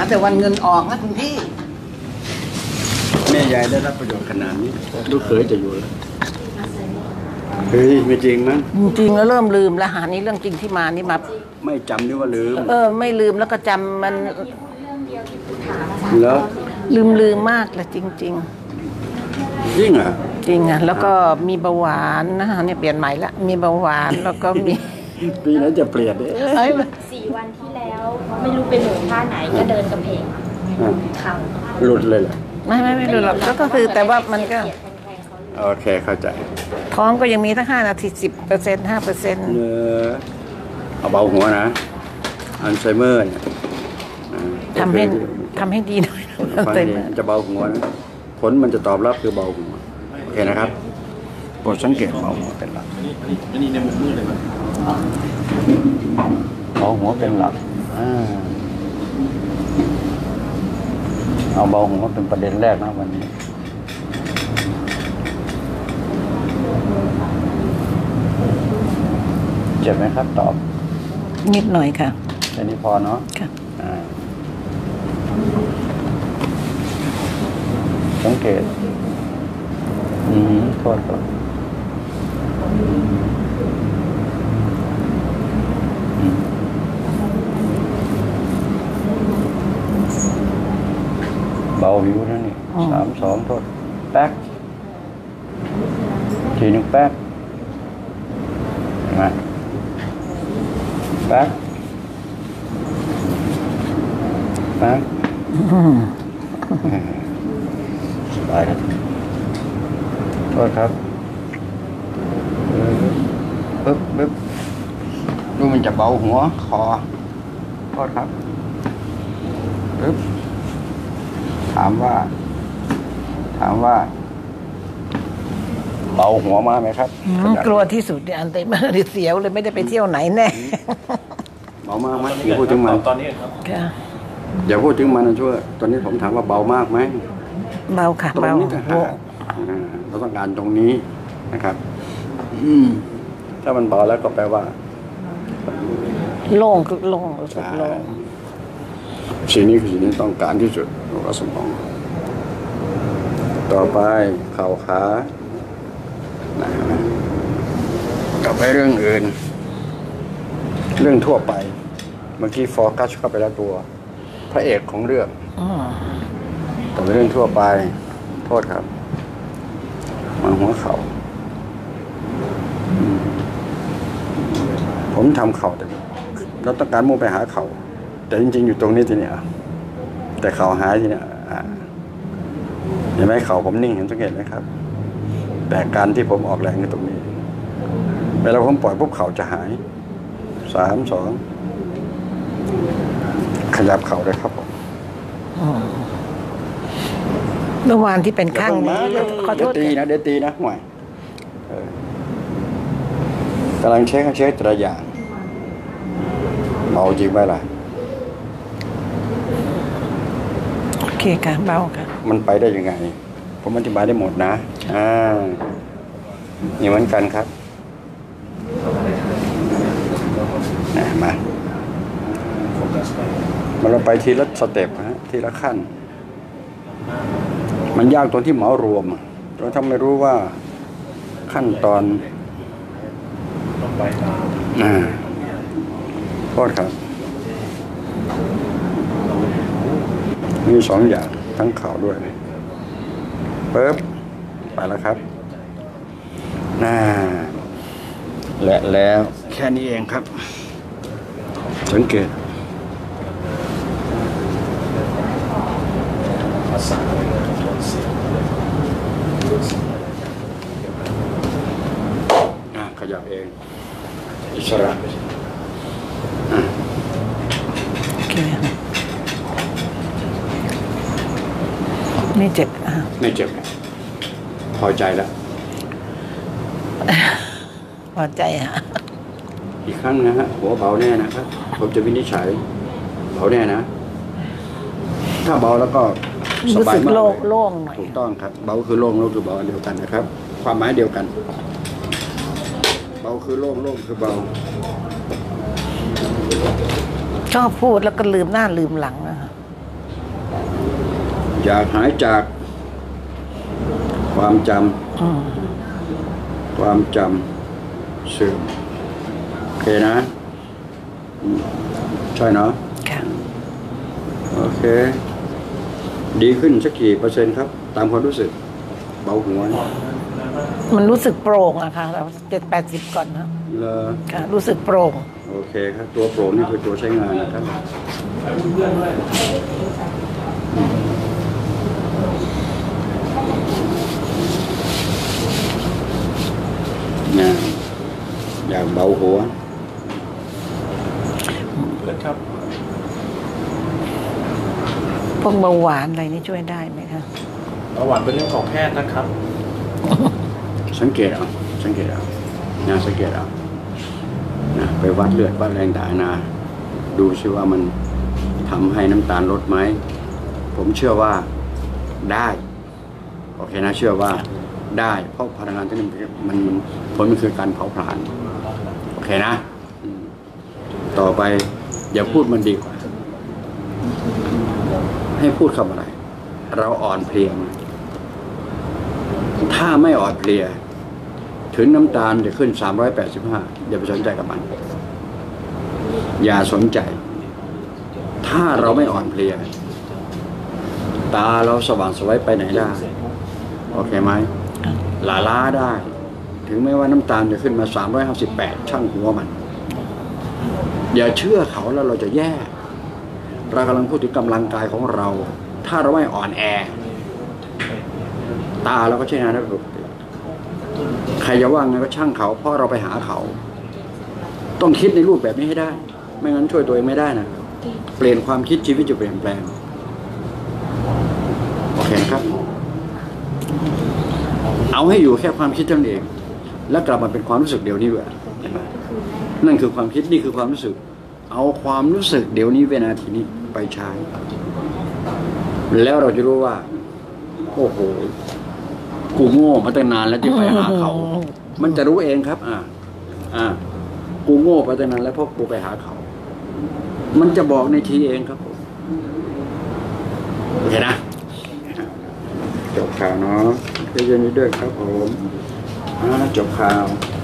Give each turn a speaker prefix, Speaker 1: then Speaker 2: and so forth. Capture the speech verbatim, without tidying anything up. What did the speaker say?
Speaker 1: แต่วันเงินออกนะคุณพี่
Speaker 2: แม่ยายได้รับประโยชน์ขนาดนี้ลูกเขยจะอยู่แล้วเฮ้ยไม่จริงมั้ง
Speaker 1: จริงแล้วเริ่มลืมแล้วหานี้เรื่องจริงที่มานี่มา
Speaker 2: ไม่จำนี่ว่าลืม
Speaker 1: เออไม่ลืมแล้วก็จำมัน
Speaker 2: แล้ว
Speaker 1: ลืมลืมมากเลยจริงจริง
Speaker 2: จริงอ่ะ
Speaker 1: จริงอ่ะแล้วก็มีเบาหวานนะคะเนี่ยเปลี่ยนใหม่ละมีเบาหวานแล้วก็มี
Speaker 2: ปีนั้นจะเปลี่ยนเลย
Speaker 3: สี่วันที่แล้วไม่รู้เป็นหนูท่าไหนก็เดินกระเพงเขา
Speaker 2: หลุดเลยเหรอ
Speaker 1: ไม่ไม่ไม่หลุดหรอกก็คือแต่ว่ามันก็
Speaker 2: โอเคเข้าใจ
Speaker 1: ท้องก็ยังมีทั้งห้านาทีสิบเปอร์เซ็นต์ห้าเปอร์เซ็นต์
Speaker 2: เออเอาเบาหัวนะอัลไซเมอร์เนี่ย
Speaker 1: ทำให้ทำให้ดีหน่อยอัลไซเมอร์
Speaker 2: จะเบาหัวนะผลมันจะตอบรับคือเบาหัวโอเคนะครับโปรดสังเกตเบาหัวเป็นหลักอันนี้ในมุมมืดเลยมั้ยเบาหัวเป็นหลักเอาเบาหัวเป็นประเด็นแรกนะวันนี้เจ็บไหมครับตอบ
Speaker 1: นิดหน่อยค่ะ
Speaker 2: แค่นี้พอเนาะ
Speaker 1: ค่ะ
Speaker 2: สังเกตอืมโทษครับเบาหิวนะนี่สามสองโทษแป๊กทีนึงแป๊กมาแป๊กแป๊กสบายแล้วโทษครับปึ๊บปึ๊บดูมันจะเบาหัวคอโทษครับปึ๊บถามว่าถามว่าเบาหัวมาไหมครับ
Speaker 1: กลัวที่สุดเนี่ยอันเตมาดิเสียวเลยไม่ได้ไปเที่ยวไหนแน่
Speaker 2: เบามากไหมอย่าพูดถึงมันตอนนี้ครับอย่าพูดถึงมันนะช่วยตอนนี้ผมถามว่าเบามากไหม
Speaker 1: เบาค่ะเบา
Speaker 2: เราต้องการตรงนี้นะครับถ้ามันเบาแล้วก็แปลว่า
Speaker 1: โล่งคือโล่งรู้สึกโล่ง
Speaker 2: สิ่งนี้คือสิ่งที่ต้องการที่สุดของสมองต่อไปเข่าขาต่อไปเรื่องอื่นเรื่องทั่วไปเมื่อกี้โฟกัสเข้าไปแล้วตัวพระเอกของเรื่องแต่เรื่องทั่วไปโทษครับมาหัวเข่าผมทำเข่าแต่เราต้องการมุ่งไปหาเข่าแต่จริงๆอยู่ตรงนี้ทีเนี้ยแต่เข่าหายทีเนี้ยเห็นไหมเข่าผมนิ่งเห็นสังเกตไหมครับแต่การที่ผมออกแรงในตรงนี้เวลาผมปล่อยปุ๊บเข่าจะหายสามสองขยับเข่าเลยครับผม
Speaker 1: เมื่อวานที่เป็นข้างนี้ขอโทษ
Speaker 2: ตีนะเดี๋ยวตีนะห่วยกำลังเช็คเช็คตัวอย่างเบาจริงไหมล่ะ
Speaker 1: โอเคค่ะเบาค่ะ
Speaker 2: มันไปได้ยังไงผมอธิบายได้หมดนะอ่านี่เหมือนกันครับนะมามันเราไปทีละสเต็ปฮะทีละขั้นมันยากตรงที่เหมารวมเราทำไม่รู้ว่าขั้นตอนอ่าโทษครับมีสองอย่างทั้งเข่าด้วยปึ๊บไปแล้วครับน่าและแล้วแค่นี้เองครับสังเกตขยับเองอิสระ
Speaker 1: โอเคไม่เจ็บ
Speaker 2: ไม่เจ็บพอใจแล้ว
Speaker 1: พอใจฮะ
Speaker 2: อีกครั้งนะฮะหัวเบาแน่นะครับผมจะวินิจฉัยเบาแน่นะถ้าเบาแล้วก็สบายมากเลย
Speaker 1: โล่งหน่อย
Speaker 2: ถูกต้องครับเบาคือโล่งโล่งคือเบาเดียวกันนะครับความหมายเดียวกันเบาคือโล่งโล่งคือเบา
Speaker 1: ชอบพูดแล้วก็ลืมหน้าลืมหลังนะ
Speaker 2: อยากหายจากความจ
Speaker 1: อืม
Speaker 2: ำความจำเสื่อมโอเคนะอืมใช่เนาะ
Speaker 1: ค่ะ
Speaker 2: โอเค ดีขึ้นสักกี่เปอร์เซ็นต์ครับ ตามความรู้สึก เบาหัว
Speaker 1: มันรู้สึกโปร่งอะค่ะเราเจ็ดแปดสิบก่อนนะ
Speaker 2: เลอ
Speaker 1: ค่ะ รู้สึกโปร่ง
Speaker 2: โอเคครับ ตัวโปรนี่คือตัวใช้งานนะครับนะอยากเบาหัว
Speaker 4: ครับ
Speaker 1: พวกเบาหวานอะไรนี่ช่วยได้ไหมคะ
Speaker 4: เบาหวานเป็นเรื่องของแพทย์นะครับ
Speaker 2: สังเกตเอาสังเกตเอานะสังเกตเอานะไปวัดเลือดวัดแรงด่างนาดูซิว่ามันทำให้น้ำตาลลดไหม ผมเชื่อว่าได้ โอเคนะ เชื่อว่าได้เพราะพลังงานที่มันมันมันผลมันคือการเผาผลาญโอเคนะอืมต่อไปอย่าพูดมันดีกว่า ให้พูดคำอะไร เราอ่อนเพลียไหมถ้าไม่อ่อนเพลีย ถึงน้ำตาลจะขึ้นสามร้อยแปดสิบห้าอย่าไปสนใจกับมัน อย่าสนใจ ถ้าเราไม่อ่อนเพลีย ตาเราสว่างสวยไปไหนได้โอเคไหมหลาล้าได้ ถึงแม้ว่าน้ำตาลจะขึ้นมาสามร้อยห้าสิบแปดช่างหัวมัน อย่าเชื่อเขาแล้วเราจะแย่เรากำลังพูดถึงกำลังกายของเรา ถ้าเราไม่อ่อนแอ ตาเราก็ใช้งานได้ปกติใครจะว่าไงก็ช่างเขาเพราะเราไปหาเขา ต้องคิดในรูปแบบนี้ให้ได้ ไม่งั้นช่วยตัวเองไม่ได้นะเปลี่ยนความคิดชีวิตจะเปลี่ยนแปลงโอเคนะครับ เอาให้อยู่แค่ความคิดเท่านั้นเอง แล้วกลับมาเป็นความรู้สึกเดียวนี้ด้วยนั่นคือความคิดนี่คือความรู้สึก เอาความรู้สึกเดี๋ยวนี้เวลาทีนี้ไปใช้แล้วเราจะรู้ว่าโอ้โหกูโง่มาตั้งนานแล้วที่ไปหาเขา มันจะรู้เองครับ อ่า อ่า กูโง่มาตั้งนานแล้วเพราะกูไปหาเขา มันจะบอกในทีเองครับผมโอเคนะจบข่าวเนาะเย็นนี้ด้วยครับผมอ่าจบข่าว